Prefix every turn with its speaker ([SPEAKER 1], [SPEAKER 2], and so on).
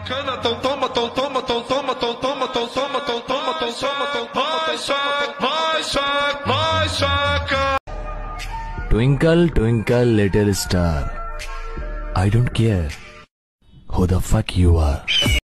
[SPEAKER 1] bacana, então toma, então toma, então toma, então toma, então toma, então toma, então toma, então toma, vai, saca.
[SPEAKER 2] Twinkle, twinkle, little star. I don't care who the fuck you are.